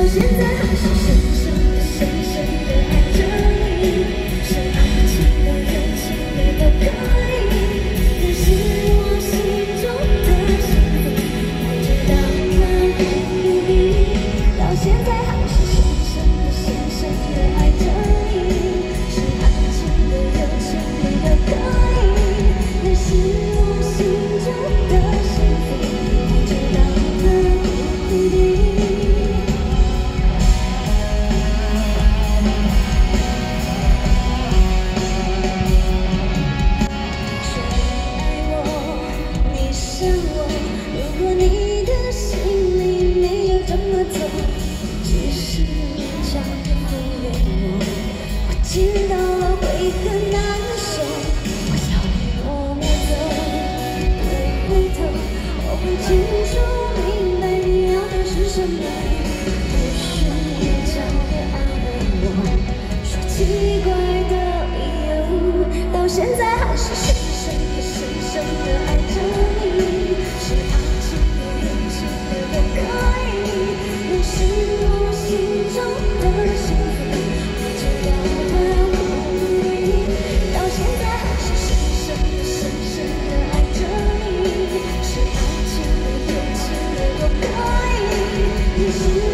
现在还是深深的、深深的爱着你，是爱情的、友情的都可以，你是我心中的幸福，我知道它不易，到现在还是深深的、深深的爱着你，是爱情的、友情的都可以，你是我心中的幸福，我知道它不易。如果你的心里没有这么做，只是勉强的忽略我，我知道了会很难受。我要你默默走，不回头，我会清楚明白你要的是什么，不是勉强的安慰我，说奇怪的理由，到现在还是深深的、深深的爱着你。是爱情的、友情的都可以，你是我心中的幸福，我知道它不易，到现在还是深深的、深深的爱着你，是爱情的、友情的都可以，你是